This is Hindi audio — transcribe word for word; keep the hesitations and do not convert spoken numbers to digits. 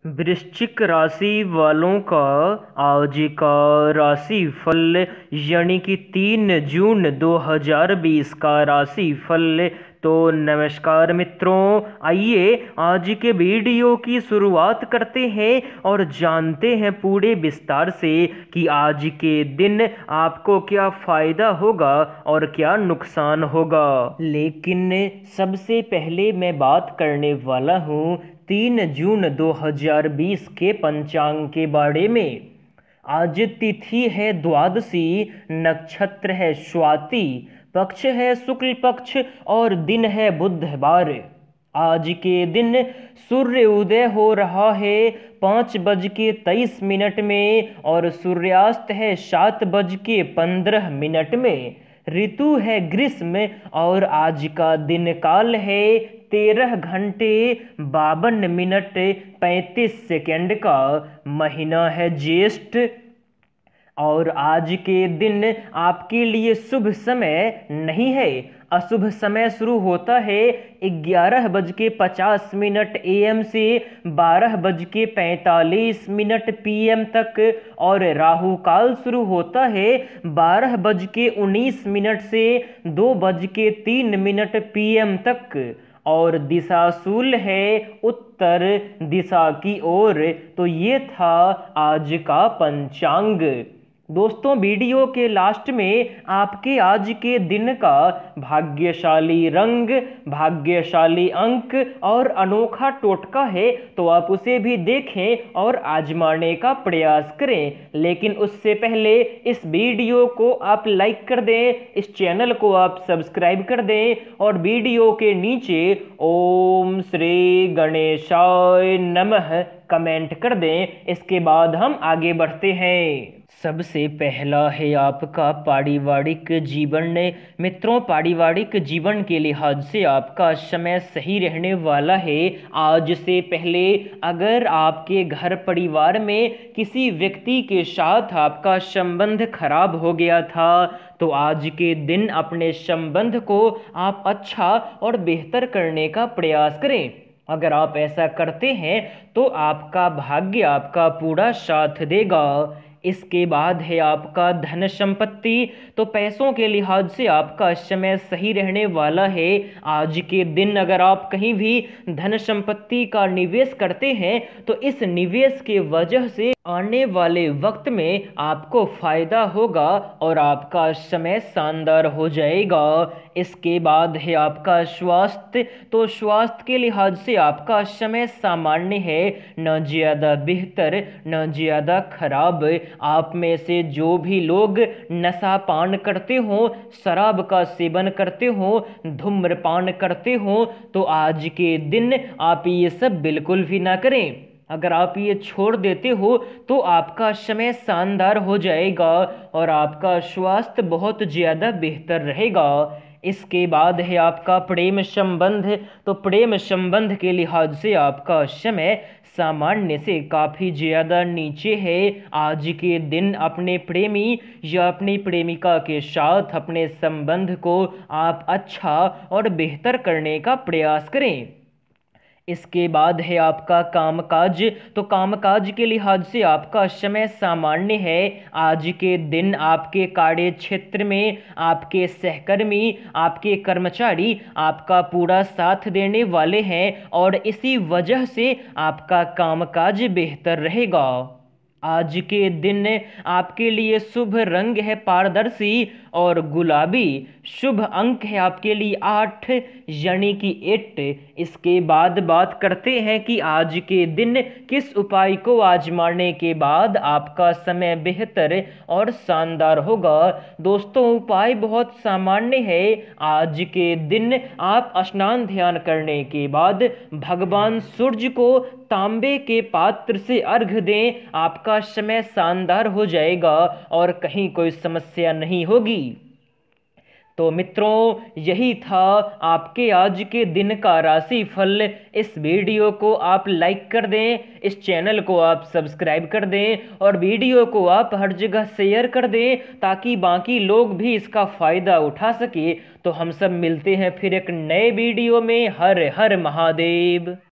वृश्चिक राशि वालों का आज का राशि फल यानी कि तीन जून दो हज़ार बीस का राशि फल। तो नमस्कार मित्रों, आइए आज के वीडियो की शुरुआत करते हैं और जानते हैं पूरे विस्तार से कि आज के दिन आपको क्या फ़ायदा होगा और क्या नुकसान होगा। लेकिन सबसे पहले मैं बात करने वाला हूँ तीन जून दो हज़ार बीस के पंचांग के बारे में। आज तिथि है द्वादशी, नक्षत्र है स्वाति, पक्ष है शुक्ल पक्ष और दिन है बुधवार। आज के दिन सूर्य उदय हो रहा है पाँच बज के तेईस मिनट में और सूर्यास्त है सात बज के पंद्रह मिनट में। ऋतु है ग्रीष्म और आज का दिन काल है तेरह घंटे बावन मिनट पैंतीस सेकेंड का। महीना है ज्येष्ठ और आज के दिन आपके लिए शुभ समय नहीं है। अशुभ समय शुरू होता है ग्यारह बज के पचास मिनट ए एम से बारह बज के पैंतालीस मिनट पी एम तक और राहु काल शुरू होता है बारह बज के उन्नीस मिनट से दो बज के तीन मिनट पी एम तक और दिशा शूल है उत्तर दिशा की ओर। तो ये था आज का पंचांग। दोस्तों, वीडियो के लास्ट में आपके आज के दिन का भाग्यशाली रंग, भाग्यशाली अंक और अनोखा टोटका है, तो आप उसे भी देखें और आजमाने का प्रयास करें। लेकिन उससे पहले इस वीडियो को आप लाइक कर दें, इस चैनल को आप सब्सक्राइब कर दें और वीडियो के नीचे ओम श्री गणेशाय नमः कमेंट कर दें। इसके बाद हम आगे बढ़ते हैं। सबसे पहला है आपका पारिवारिक जीवन। मित्रों, पारिवारिक जीवन के लिहाज से आपका समय सही रहने वाला है। आज से पहले अगर आपके घर परिवार में किसी व्यक्ति के साथ आपका संबंध खराब हो गया था तो आज के दिन अपने संबंध को आप अच्छा और बेहतर करने का प्रयास करें। अगर आप ऐसा करते हैं तो आपका भाग्य आपका पूरा साथ देगा। इसके बाद है आपका धन संपत्ति। तो पैसों के लिहाज से आपका समय सही रहने वाला है। आज के दिन अगर आप कहीं भी धन संपत्ति का निवेश करते हैं तो इस निवेश के वजह से आने वाले वक्त में आपको फायदा होगा और आपका समय शानदार हो जाएगा। इसके बाद है आपका स्वास्थ्य। तो स्वास्थ्य के लिहाज से आपका समय सामान्य है, न ज़्यादा बेहतर न ज़्यादा खराब। आप में से जो भी लोग नशा पान करते हो, शराब का सेवन करते हो, धूम्रपान करते हो, तो आज के दिन आप ये सब बिल्कुल भी ना करें। अगर आप ये छोड़ देते हो तो आपका समय शानदार हो जाएगा और आपका स्वास्थ्य बहुत ज़्यादा बेहतर रहेगा। इसके बाद है आपका प्रेम संबंध। तो प्रेम संबंध के लिहाज से आपका समय सामान्य से काफ़ी ज़्यादा नीचे है। आज के दिन अपने प्रेमी या अपनी प्रेमिका के साथ अपने संबंध को आप अच्छा और बेहतर करने का प्रयास करें। इसके बाद है आपका कामकाज। तो कामकाज के लिहाज से आपका समय सामान्य है। आज के दिन आपके कार्य क्षेत्र में आपके सहकर्मी, आपके कर्मचारी आपका पूरा साथ देने वाले हैं और इसी वजह से आपका कामकाज बेहतर रहेगा। आज के दिन आपके लिए शुभ रंग है पारदर्शी और गुलाबी। शुभ अंक है आपके लिए आठ यानी कि एट। इसके बाद बात करते हैं कि आज के दिन किस उपाय को आजमाने के बाद आपका समय बेहतर और शानदार होगा। दोस्तों, उपाय बहुत सामान्य है। आज के दिन आप स्नान ध्यान करने के बाद भगवान सूर्य को तांबे के पात्र से अर्घ दें। आपका समय शानदार हो जाएगा और कहीं कोई समस्या नहीं होगी। तो मित्रों, यही था आपके आज के दिन का राशि फल। इस वीडियो को आप लाइक कर दें, इस चैनल को आप सब्सक्राइब कर दें और वीडियो को आप हर जगह शेयर कर दें ताकि बाकी लोग भी इसका फ़ायदा उठा सके। तो हम सब मिलते हैं फिर एक नए वीडियो में। हर हर महादेव।